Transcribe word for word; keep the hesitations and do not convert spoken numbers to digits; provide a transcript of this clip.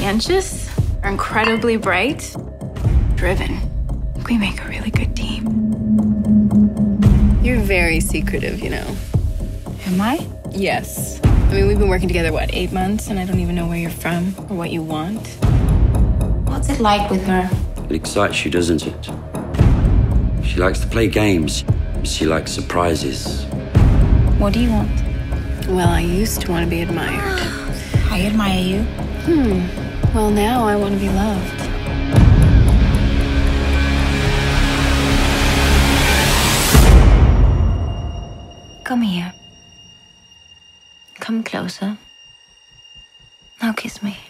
conscientious, are incredibly bright, driven. We make a really good team. You're very secretive, you know. Am I? Yes. I mean, we've been working together, what, eight months, and I don't even know where you're from or what you want. What's it like with her? It excites you, doesn't it? She likes to play games. She likes surprises. What do you want? Well, I used to want to be admired. I admire you. Hmm. Well, now I want to be loved. Come here. Come closer. Now kiss me.